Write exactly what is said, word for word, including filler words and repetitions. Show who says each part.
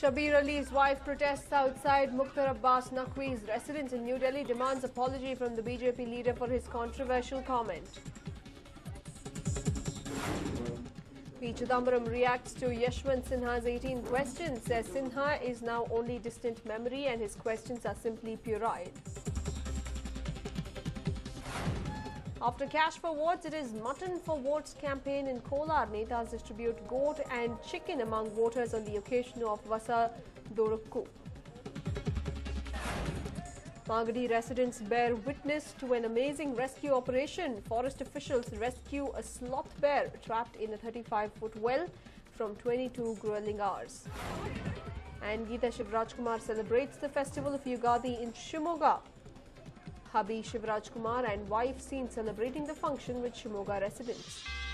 Speaker 1: Shabir Ali's wife protests outside Mukhtar Abbas Naqvi's residence in New Delhi, demands apology from the B J P leader for his controversial comment. P. Chidambaram reacts to Yashwant Sinha's eighteen questions, says Sinha is now only distant memory and his questions are simply puerile. After cash for votes, it is mutton for votes campaign in Kolar. Netas distribute goat and chicken among voters on the occasion of Vasa Dorukku. Magadi residents bear witness to an amazing rescue operation. Forest officials rescue a sloth bear trapped in a thirty-five foot well from twenty-two grueling hours. And Geeta Shivraj Kumar celebrates the festival of Yugadi in Shimoga. Hubby Shivraj Kumar and wife seen celebrating the function with Shimoga residents.